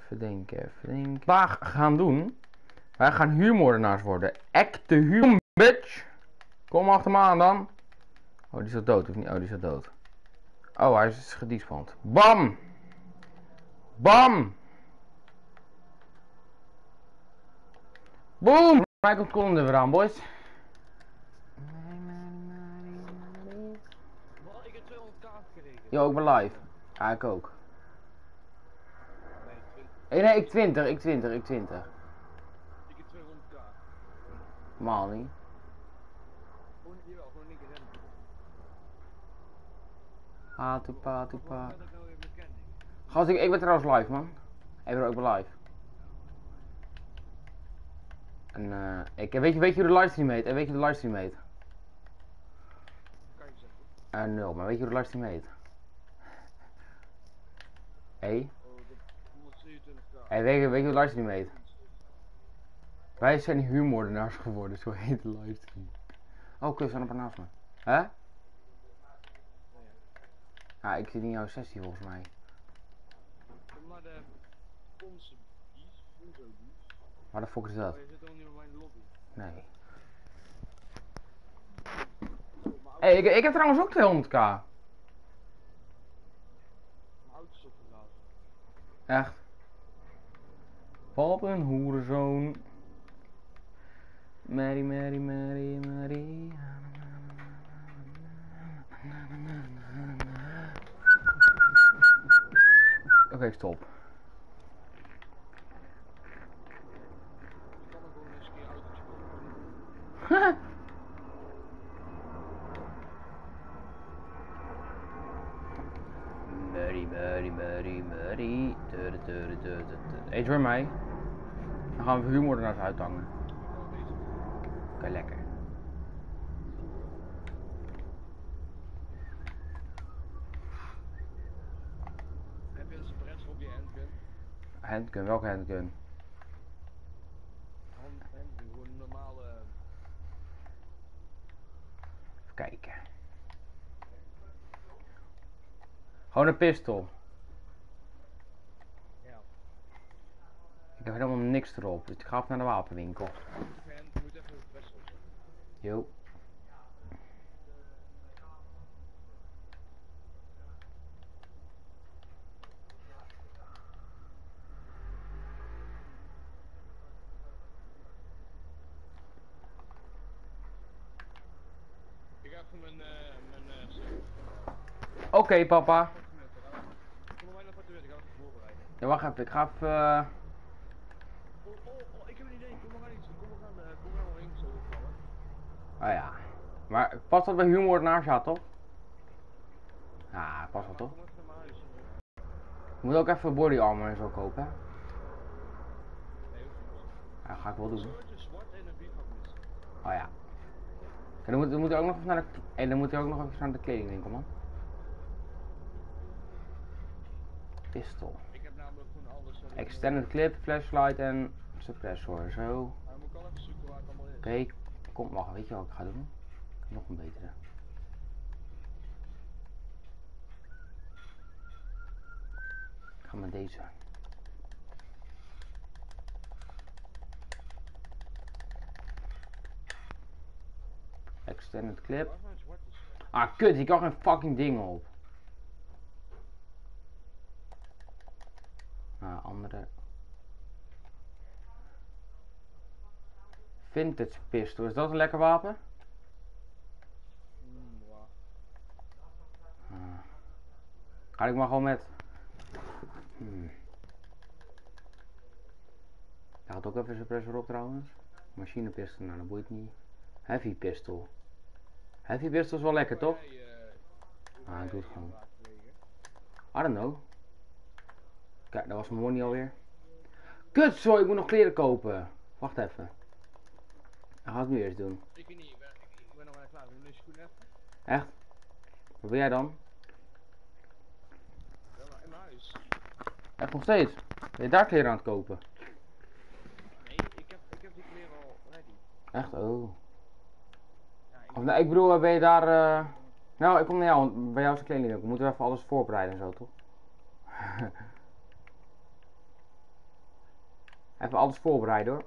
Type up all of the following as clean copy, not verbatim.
Even denken. Vandaag gaan doen. Wij gaan huurmoordenaars worden. Echte huur, bitch. Kom achter me aan dan. Oh, die is al dood of niet? Oh, die is al dood. Oh, hij is gedespawnd. Bam! Bam! Boom! Mij komt Colin er weer aan, boys. Ik heb 200k gekregen. Yo, ik ben live. Ja, ik ook. Nee, Ik 20. Ik heb 200k. Normaal niet. Gewoon een keer rennen. Pa. Wat gaat ik nou weer bekend? Gast, ik ben trouwens live, man. Ik ben ook wel live. En weet je hoe de livestream heet? En weet je hoe de livestream heet? Kan je zeggen. 0, maar weet je hoe de livestream heet? Hé? Oh, dat 127k. Hey, weet je hoe de livestream heet? Wij zijn huurmoordenaars geworden, zo heet de livestream. Oh, kut, staan een paar naast me. Hè? Ja, ik zit in jouw sessie volgens mij. Maar de Ponce Dies, Ponzo Dies. Waar de fuck is dat? Oh, je zit helemaal niet bij mijn lobby. Nee. Oh, Hé, ik heb trouwens ook 200k. mijn auto is opgeladen. Echt? Wat een hoerenzoon. Mary. Oké, stop. Ik kan er gewoon eens een keer autootje kopen. Mary. Eet weer mij. Dan gaan we huurmoordenaars uithangen. Oké, lekker. Heb je een suppressor op je handgun? Handgun, welke handgun? Handgun, gewoon een normale... Even kijken. Gewoon een pistool. Ja. Ik heb helemaal niks erop, dus ik ga even naar de wapenwinkel. Je moet even een suppressor zetten. Yo. Ik ga even mijn Oké, papa. Kom maar mijn appartement, ik ga het voorbereiden. Ja, wacht even, ik ga even... Oh, ik heb een idee, kom maar iets, kom maar heen zo opvallen. Oh ja. Maar past dat bij huurmoordenaars, ja toch? Ja, past wel toch? Kom even naar mijn huis. Je moet ook even body armor en zo kopen, hè? Nee, hoeft niet. Ja, ga ik wel doen. Soortje zwart en een bivak missen. Oh ja. En dan moet hij ook nog even naar de... En dan moet hij ook nog even naar de kledingwinkel, man. Pistool. Ik heb namelijk gewoon alles. Extended clip, flashlight en suppressor, zo. Maar moet ik al even zoeken waar het allemaal is. Oké, kom, wacht, weet je wat ik ga doen? Nog een betere. Ik ga met deze. Extended clip. Waar mijn zwart is. Ah, kut, ik kan geen fucking ding op. Ah, andere. Vintage pistol, is dat een lekker wapen? Wow. Ah. Ga ik maar gewoon met. Daar gaat ook even een suppressor op trouwens. Machinepistol, nou dat boeit niet. Heavy pistol. Heavy pistol is wel lekker toch? Ah, ik doe het gewoon. I don't know. Kijk, dat was mijn money alweer. Kut, zo, ik moet nog kleren kopen. Wacht even. Dat ga ik nu eerst doen. Ik weet niet, ik ben nog wel klaar. Doe deze schoen even. Echt? Wat wil jij dan? Ja, maar in mijn huis. Echt nog steeds? Ben je daar kleren aan het kopen? Nee, ik heb die kleren al ready. Echt? Oh. Ja, Of nee, ik bedoel, ben je daar... Nou, ik kom naar jou, want bij jou is de kleding ook. We moeten even alles voorbereiden en zo, toch? Even alles voorbereiden hoor. Ik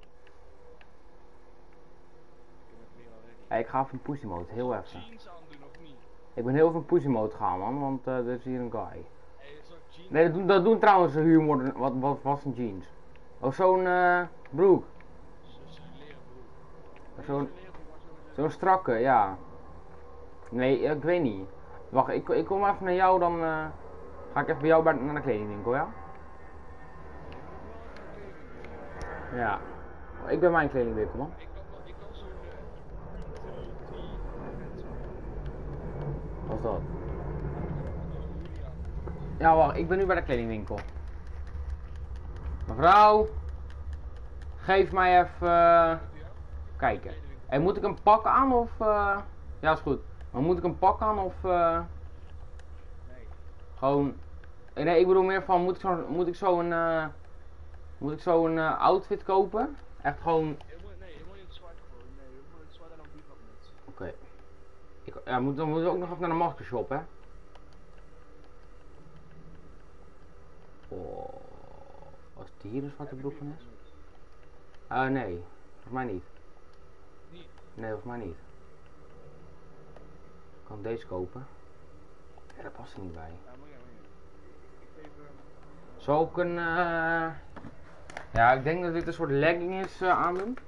heb mijn kleren al ready. Hey, ik ga even een pussy mode, heel even. Jeans aandoen of niet? Ik ben heel even een pussy mode gaan man, want er is hier een guy. Hey, zal ik jeans Nee, dat doen trouwens de huurmoorden. Wat was een jeans? Oh, zo'n broek. Zo'n leren broek. Zo'n leren broek, maar zo'n strakke, ja. Nee, ik weet niet. Wacht, ik kom even naar jou, dan ga ik even bij jou naar de kledingwinkel, ja? Ja. Ik ben mijn kledingwinkel, man. Ik kan zo'n Wat is dat? Ja, wacht, ik ben nu bij de kledingwinkel. Mevrouw, geef mij even kijken. Hey, moet ik een pak aan of ja, is goed. Maar moet ik een pak aan of Nee. gewoon. Nee, ik bedoel meer van moet ik zo een outfit kopen? Echt gewoon. Je moet in het zwart gooien. Nee, je moet in het zwart en dan bivak muts. Oké. Ja, dan moeten we ook nog even naar de maskershop, hè? Oh, als het hier een zwarte broek van is? Nee, volgens mij niet. Niet? Nee, volgens mij niet. Ik kan deze kopen. Ja, daar past hij niet bij. Ja, moet je. Ik geef hem. Zal ik een ja, ik denk dat dit een soort legging is aandoen.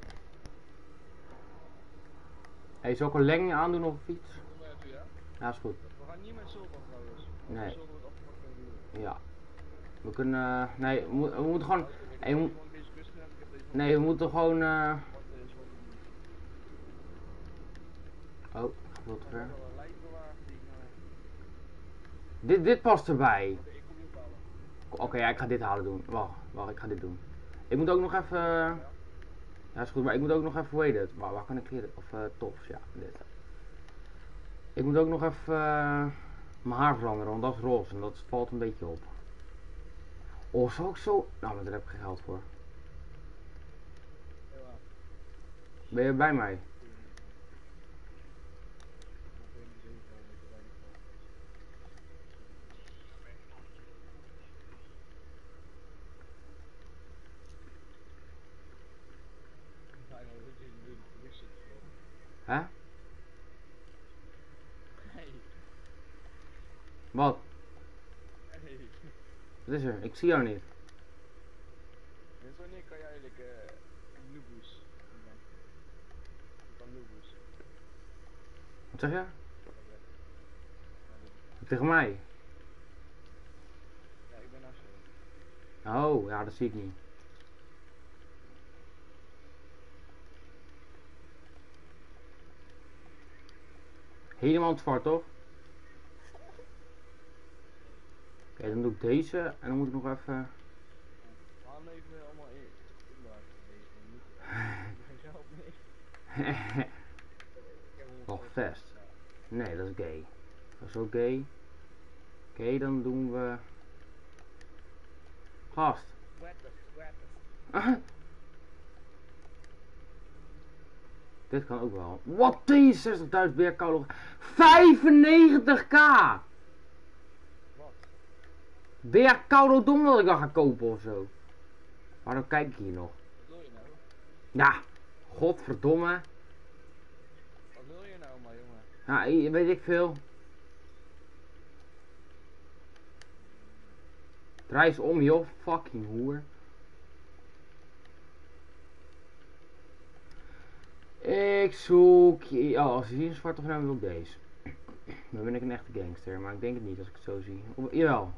Hey, zal ik een legging aandoen op een fiets? Doe maar even, ja? Ja, is goed. We gaan niet met zilver trouwens. Nee. Zilver wordt afgepakt met duur. Ja. We kunnen, nee, we moeten gewoon, hey, Deze kust gedaan, ik heb deze nee, we moeten gewoon, Wat is wat oh, gaat veel te ver. wel een lijn bewaard die ik Dit past erbij. ik kom je ophalen. Oké, ja, ik ga dit halen doen. Wacht, ik ga dit doen. Ik moet ook nog even, ja is goed, maar ik moet ook nog even, hoe heet het? Waar kan ik kleren, of tops, ja, dit. Ik moet ook nog even mijn haar veranderen, want dat is roze en dat valt een beetje op. Oh, zou ik zo, nou, maar daar heb ik geen geld voor. Ja. Ben je bij mij? Hè? Hey. Wat? Hey. Wat is er? Ik zie jou niet. Dus wanneer kan jij eigenlijk Luboes? Ik kan Luboes. Wat zeg je? Tegen mij? Ja, ik ben naast jou. Oh, ja, dat zie ik niet. Helemaal zwart, toch? Oké, dan doe ik deze en dan moet ik nog even... We gaan even allemaal in. Zelf niet. Nog vest. Nee, dat is gay. Dat is ook gay. Oké, dan doen we... Gast. Dit kan ook wel. Wat, 62.000 weer koude. 95k! Wat? Weer koude dom dat ik dan ga kopen of zo. Maar dan kijk ik hier nog. Wat wil je nou? Ja, godverdomme. Wat wil je nou, maar jongen? Ja, weet ik veel. Draai eens om, joh. Fucking hoer. Ik zoek... Oh, als je hier een zwarte van wil ik deze. Dan ben ik een echte gangster, maar ik denk het niet als ik het zo zie. Jawel.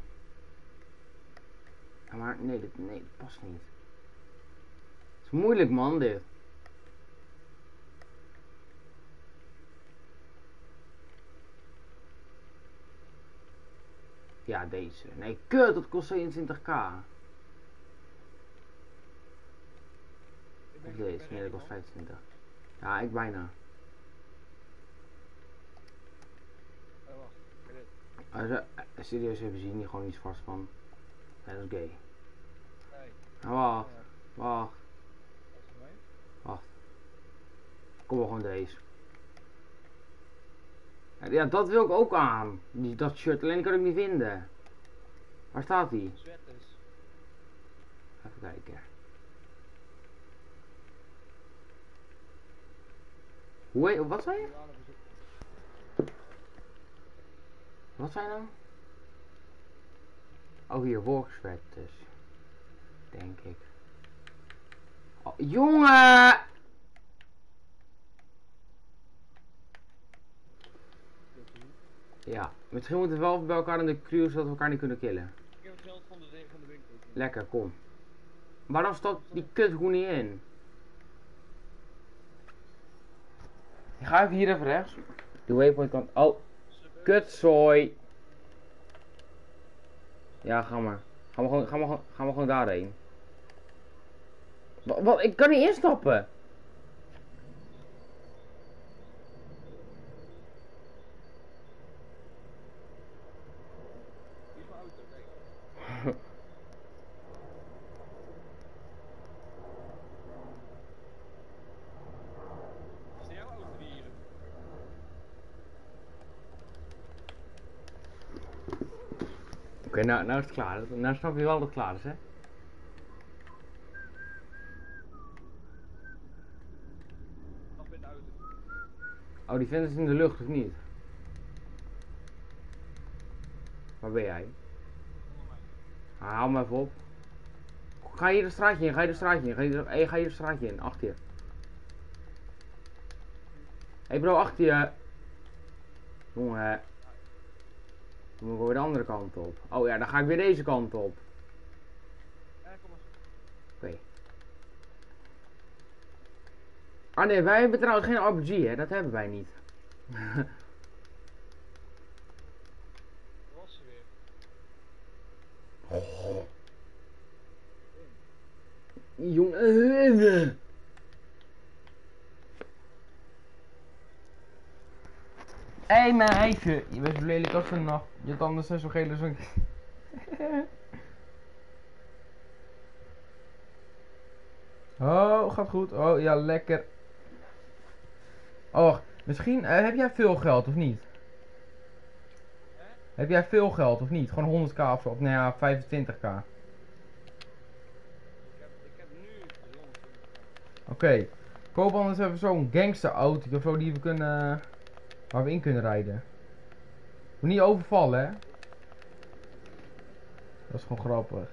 Ja, maar nee, dit past niet. Het is moeilijk, man, dit. Ja, deze. Nee, kut, dat kost 22k. Of deze? Nee, dat kost 25. Ja, ik bijna. Wacht, kijk dit. Serieus, hebben ze hier niet gewoon iets vast van? Nee, dat is gay. Hey. Nou, wacht. Ja. Wacht. Wat is er mee? Wacht. Kom maar gewoon deze. Ja, dat wil ik ook aan. Dat shirt, alleen die kan ik niet vinden. Waar staat die? Sweaters. Even kijken. Wat zei je? Douane bezoek. Wat zei je nou? Oh, hier, Volkswet dus. Denk ik. Oh, jongen! Ja, misschien moeten we wel bij elkaar in de crew zodat we elkaar niet kunnen killen. Ik heb het geld van de winkel. Lekker, kom. Waarom staat die kut gewoon niet in? Ik ga even hier even rechts. De waypoint kan... Oh, kutzooi. Ja, ga maar. Gaan we gewoon daarheen. Wat? Ik kan niet instappen. Hier is mijn auto, kijk. Is het jouw auto die hier? Oké, nou is het klaar. Nou snap je wel dat het klaar is, hè? Nog met de auto. Oh, die vent is in de lucht, of niet? Waar ben jij? Onder mij. Haal me even op. Ga hier de straatje in, ga je de straatje in, achter je. Hey bro, achter je. Jongen. Dan moet ik weer de andere kant op. Oh ja, dan ga ik weer deze kant op. Kom maar. Oké. Ah nee, wij hebben trouwens geen RPG, hè. Dat hebben wij niet. Daar was ze weer. Jongen. Hé meisje, je bent zo lelijk als een nacht. Je tanden zijn zo geel als een... Oh, gaat goed. Oh ja, lekker. Oh, misschien heb jij veel geld of niet? Heb jij veel geld of niet? Gewoon 100k of zo? Of nou ja, 25k. Ik heb nu 320. Oké. Koop anders even zo'n gangster auto of zo die we kunnen... Waar we in kunnen rijden. Moet niet overvallen, hè? Dat is gewoon grappig.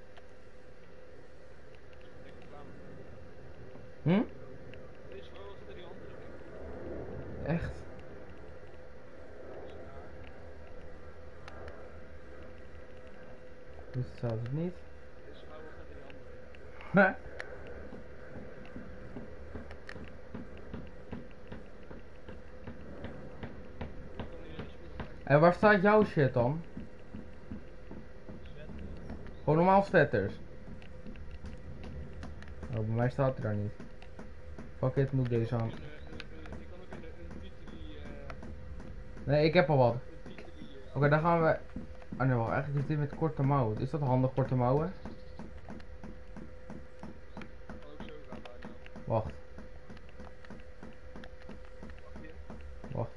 Hm? Deze vrouw zit er die andere. Echt? Dus het zelfs het niet. Deze vrouw zit er die andere. En waar staat jouw shit dan? Gewoon normaal sweaters. Oh, bij mij staat hij daar niet. Fuck it, moet ik deze aan. Je kan ook in de Vitali. Nee, ik heb al wat. Een Vitali. Oké, dan gaan we... Oh nee, wacht, eigenlijk is dit met korte mouwen. Is dat handig, korte mouwen? Kan ook zo gaan bijna. Wacht, Wacht hier. wacht.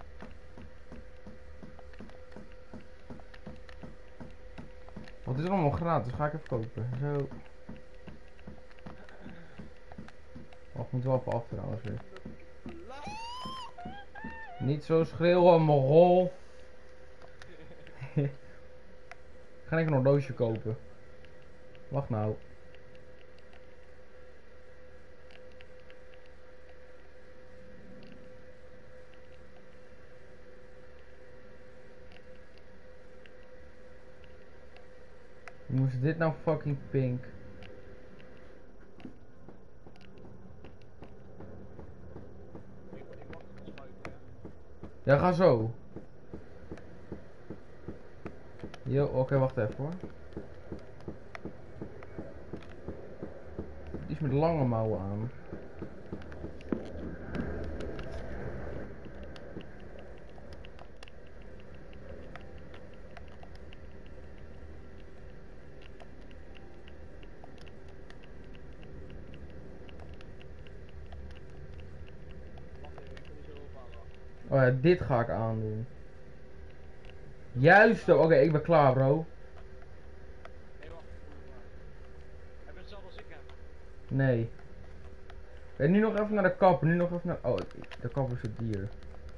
Wat is er allemaal gratis? Ga ik even kopen. Zo. Wacht, moet wel even af trouwens weer. Niet zo schreeuwen, mogol. Ga ik nog een doosje kopen. Wacht nou. Hoe moest dit nou fucking pink? Ik mag het schuiven, ja. Ja, ga zo. Yo, oké, wacht even hoor. Die is met lange mouwen aan. Wacht even, ik kan die zo ophalen. Oh ja, dit ga ik aandoen. Juist, oké, ik ben klaar bro. Nee, wacht. Heb je hetzelfde als ik heb? Nee. En nu nog even naar de kapper, nu nog even naar... Oh, de kapper is het dier.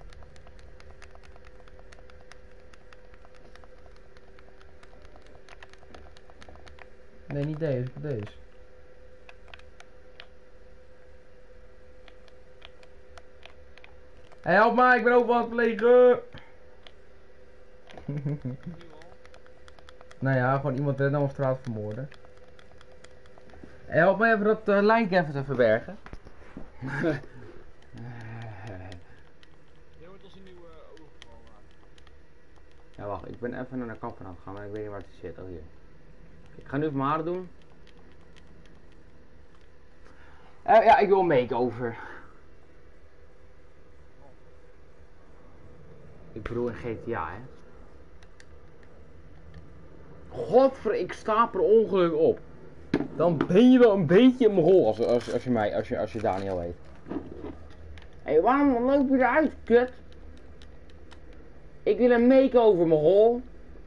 Nee, niet deze, maar deze. Hey, help mij, ik ben overal aan het plegen! Nou ja, gewoon iemand random op straat vermoorden. Hey, help mij even dat lijntje even te verbergen. Jij wordt ons een nieuwe overval maken. Ja, wacht, ik ben even naar de kapper aan het gaan, maar ik weet niet waar het zit. Oh, hier. Ik ga nu even mijn haren doen. Ja, ik wil een make-over. Ik bedoel in GTA, hè. Godver, ik sta per ongeluk op. Dan ben je wel een beetje in mijn hol als je Daniel heet. Hé, waarom loop je eruit, kut? Ik wil een make-over, mijn hol.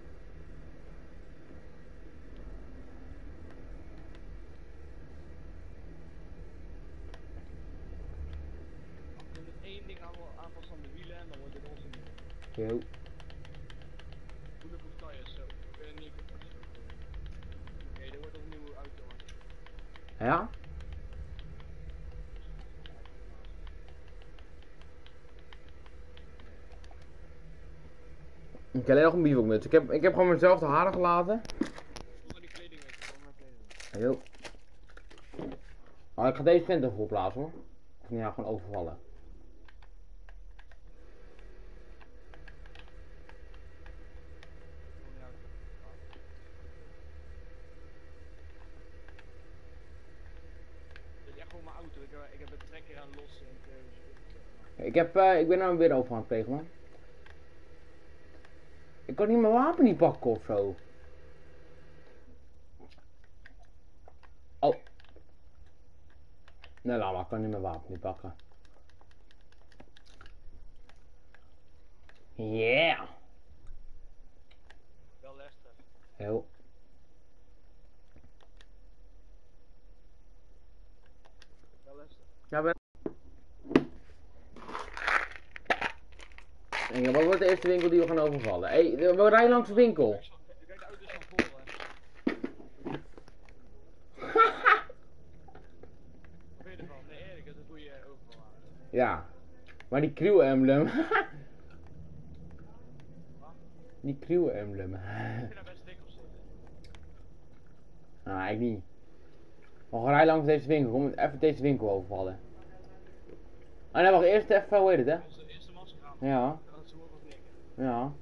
Als we met één ding aanpassen aan de wielen en dan wordt het onze nieuwe. Yo. Bulletproof tires, zo. Niet kapot. Oké, dat wordt een nieuwe auto. Ja? Ik heb alleen nog een bivakmuts. Ik heb gewoon mezelf de haren gelaten. Voor die kleding weg, voor mijn kleding. Yo. Oh, ik ga deze vent ervoor plaatsen, hoor. Of ja, gewoon overvallen. Dit is echt gewoon mijn auto. Ik heb het trekker aan los en Ik ben nou weer over aan het plegen, man. Ik kan niet mijn wapen niet pakken of zo. Oh. Nee, laat maar, ik kan niet mijn wapen niet pakken. Yeah. wel lastig. Heel. Wel lastig. Ja, ben. En wat wordt de eerste winkel die we gaan overvallen? Hé, we rijden langs de winkel. Kijk, de auto is van voor, hè. Wat vind je ervan? Nee, eerlijk, dat is een goede overval aan. Ja. Maar die crew emblem. Wat? Die crew emblem. Ik vind dat best dik op zitten. Nou, ik niet. We gaan rijden langs deze winkel. Kom even deze winkel overvallen. Ah, nee, wacht. Eerst even, hoe heet het, hè? Onze eerste masker aan. Ja. Dat ze horen of niks. Ja.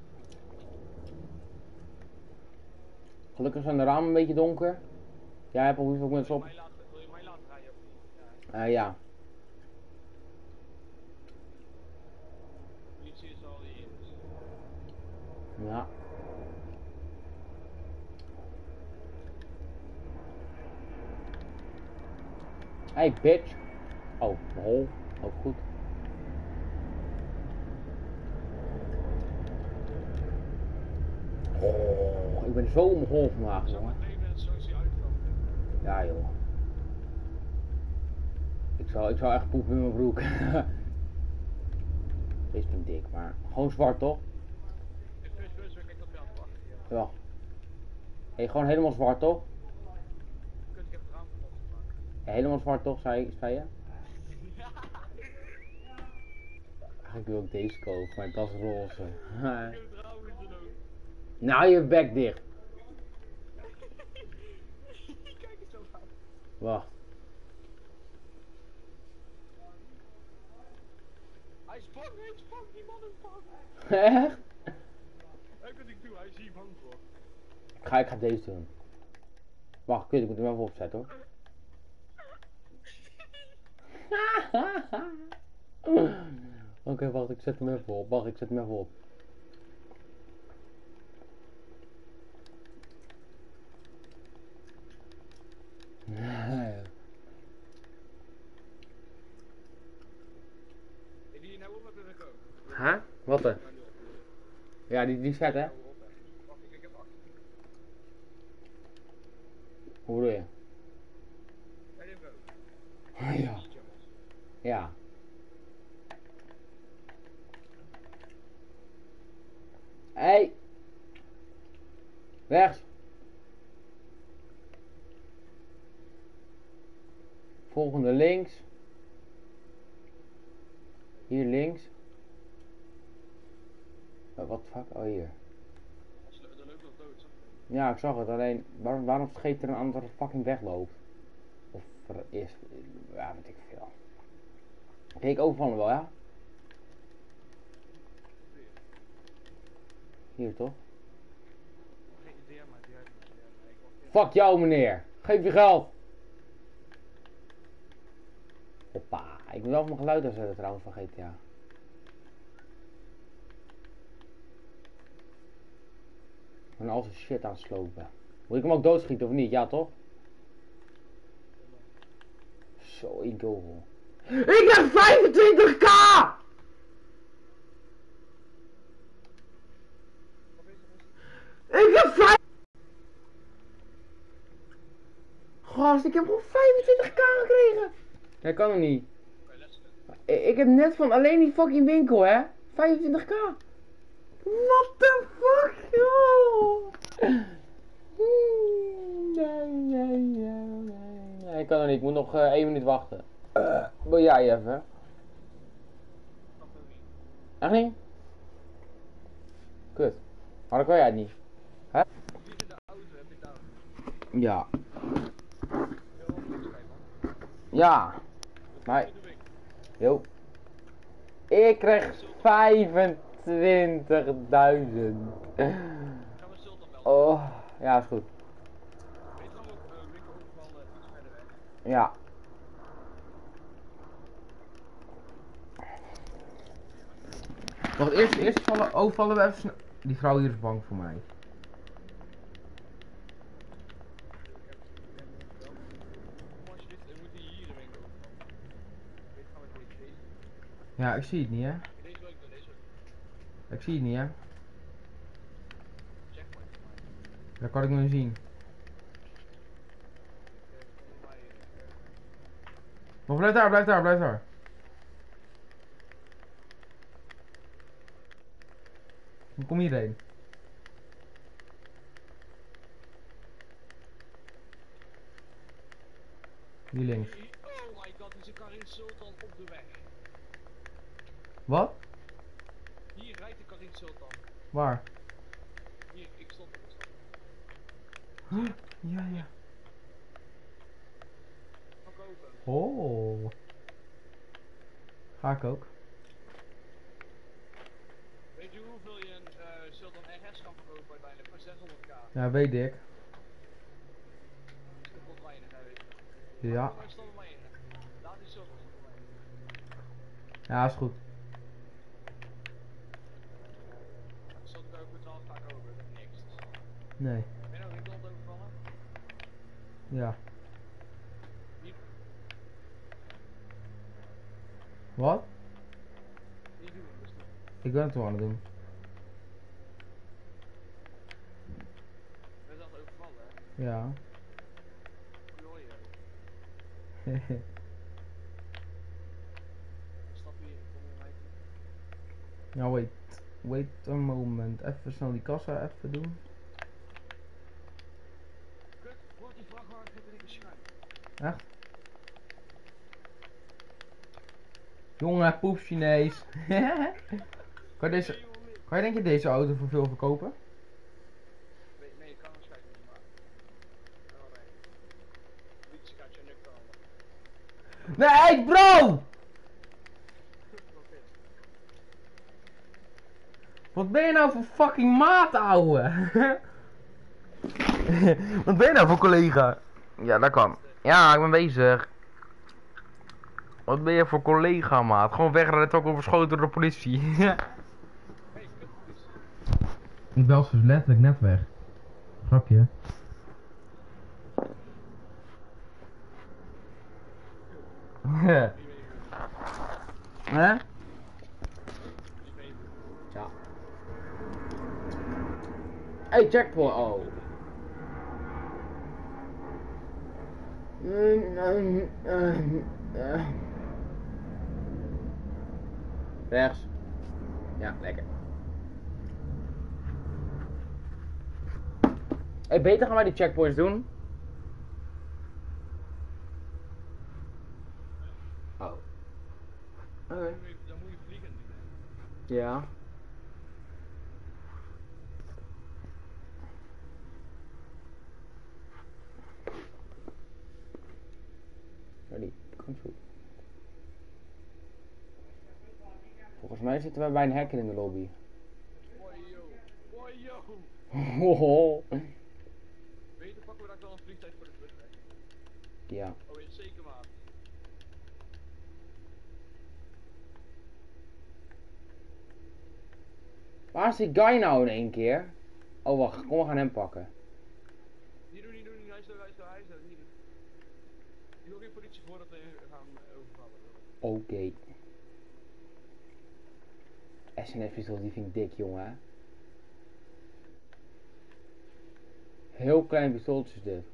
Gelukkig zijn de ramen een beetje donker. Jij hebt al hoeveel mensen op? Wil je mij laten rijden of niet? Ja. Politie is al hier. Dus. Ja. Hey, bitch. Oh, mijn hol. Ook goed. Oh, ik ben zo om mijn hol vandaag, Zo jongen. maar 2 minuten zo is hij uitgekomen. Ja, joh. Ik zou echt poepen in mijn broek. Deze vind ik dik, maar gewoon zwart, toch? Ik vind het ik op je aan het wachten. Ja. Hey, gewoon helemaal zwart, toch? Kut, ik heb het raam kapot gemaakt. Ja, helemaal zwart, toch, zei je? Ja. Eigenlijk wil ik deze kopen, maar dat is roze. Ik heb het raam in zijn oog. Nou, je bek dicht. Kijk eens zo aan. Wacht. Hij is bang, die man is bang. Echt? Kijk wat ik doe, hij is hier bang voor. Ik ga deze doen. Wacht, kut, ik moet hem even opzetten, hoor. Oké, wacht, ik zet hem even op. Wacht, ik zet hem even op. Heb je die nou op met de ook? Huh? Wat er? Ja, die zet, hè? Wacht, ik heb 8. Hoe bedoel je? Hij heeft ook. Ja. Jammer. Ja. Hey. Rechts. Volgende links. Hier links. Wat fuck? Oh, hier. Dat loopt nog dood, zag je? Ja, ik zag het. Alleen, waarom scheet er een andere fucking wegloopt? Of er is... Ja, weet ik veel. Oké, ik overvallen wel, ja? Hier, toch? Geen idee, maar die uit. Fuck jou, meneer. Geef je geld. Hoppa. Ik moet wel mijn geluid uitzetten trouwens van GTA. Ik ben al zijn shit aan het slopen. Moet ik hem ook doodschieten of niet? Ja, toch? Zo, ik go. Ik heb 25k! Ik heb 5... Gast, ik heb gewoon 25k gekregen. Dat kan nog niet. Ik heb net van alleen die fucking winkel, hè? 25k. What the fuck, joh? Nee, ik kan nog niet. Ik moet nog 1 minuut wachten. Wil jij even? Echt niet? Kut. Maar dan kan jij het niet. Hè? Ja. Ja. Maar... Yo. Ik krijg 25.000. Oh, ja, is goed. Weet je nog ook winkel overvallen iets verder weg? Ja. Wacht, eerst overvallen we even snel. Die vrouw hier is bang voor mij. Als je dit, dan moet je hier de winkel overvallen. Weet je, gaan we deze. Ja, ik zie het niet, hè. Deze wil ik doen, deze wil ik doen. Ik zie het niet, hè. Checkpoint voor mij. Dat kan ik nog niet zien. Maar blijf daar, blijf daar, blijf daar. Dan kom hierheen. Hier links. Oh my god, er is een Karin Sultan op de weg. Wat? Hier rijdt de Karin Sultan. Waar? Hier, ik stond er. Huh? Ja, ja. Ga kopen. Oh. Ga ik ook. Weet je hoeveel je een Sultan RS kan verkopen uiteindelijk? Voor 600k. Ja, weet ik. Dat is kapot weinig, hè, weet je. Ja. Maar stop er maar in. Laat die Sultan stoppen maar in. Ja, is goed. Sultan kan ook voor 12 vaak over, dat is niks. Nee. Ben je nou winkel aan het overvallen? Ja. Niet, Wat? niet doen, dus niet. Ik ben het wel aan het doen. Ben je aan het overvallen, hè? Ja. Hoe hoor je? Stap hier, kom je mij toe. Nou, wait. Wait a moment. Even snel die kassa even doen. Kut, wordt die vrachtwagen in één keer schuin. Echt? Jongen, poep Chinees. Kan je denk je deze auto voor veel verkopen? Nee, ik kan waarschijnlijk niet, maar... Wel rijden. Liedje gaat je nek halen. Nee, bro! Wat ben je nou voor fucking maat, ouwe? Wat ben je nou voor collega? Ja, dat kan. Ja, ik ben bezig. Wat ben je voor collega, maat? Gewoon wegrijden, ook overschoten door de politie. Ik bel ze letterlijk net weg. Grapje. Hè? Ja. Hey, checkpoint. Oh. Rechts. Ja, lekker. Hey, beter gaan wij die checkpoints doen. Oh. Oké. Dan moet je vliegen doen, hè. Ja. Ready, control. Volgens mij zitten wij bij een hacker in de lobby. Wajo. Beter pakken we daar dan een vliegtuig voor de terugweg. Ja. Oh, ja, zeker maar. Waar is die guy nou in één keer? Oh wacht, kom, we gaan hem pakken. Niet doen, hij is er, niet doen. Ik wil geen politie voordat we gaan overvallen. Oké. SNF is die vind ik dik, jongen. Heel klein pistooltje is dit.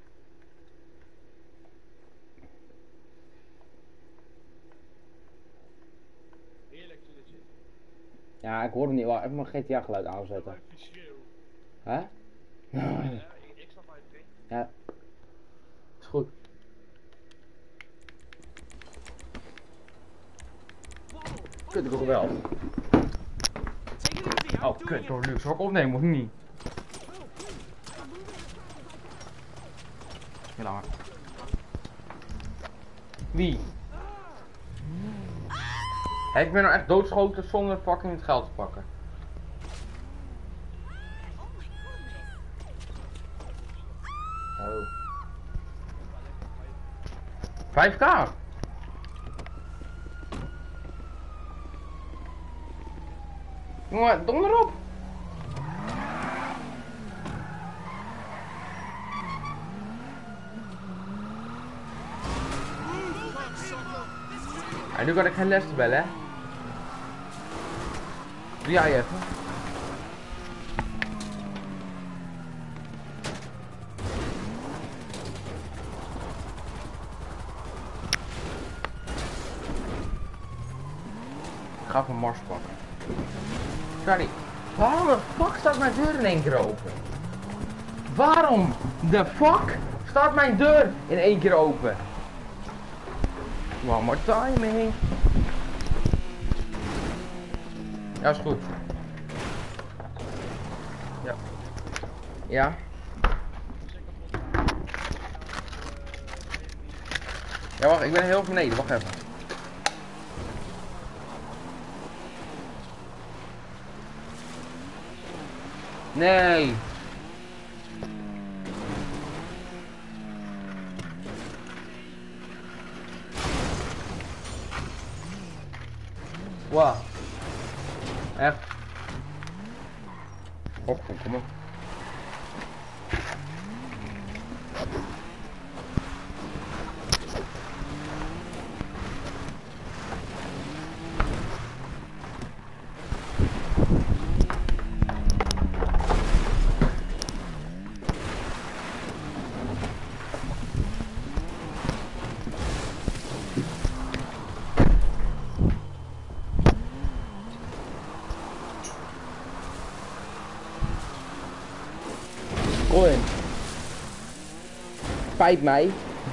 Heerlijk zit. Ja, ik hoor hem niet. Wacht, even mijn GTA geluid aanzetten. Hè? Ik snap uit, oké? Ja. Is goed. Kut, ik ook wel. Oh, kut, door Luc. Zal ik opnemen of niet? Heel lang. Wie? Hé, ik ben nou echt doodschoten zonder fucking het geld te pakken. Oh. 5k! Jongen, donder op! En nu kan ik geen les te bellen, hè? Doe jij even. Ik ga even Mars pakken. Sorry. Waarom de fuck staat mijn deur in één keer open? Waarom de fuck staat mijn deur in één keer open? One more timing. Ja, is goed. Ja. Ja. Ja, wacht, ik ben heel beneden, wacht even. Nee. Wow. Echt. Oh, kom op. Colin. Spijt mij.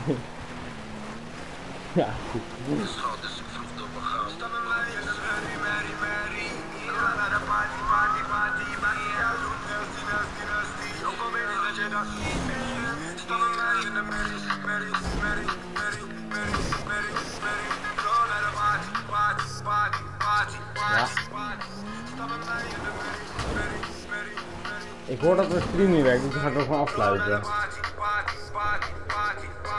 Ja, goed. Ja. Ik hoor dat mijn stream niet werkt, dus dan ga ik ook gewoon afsluiten.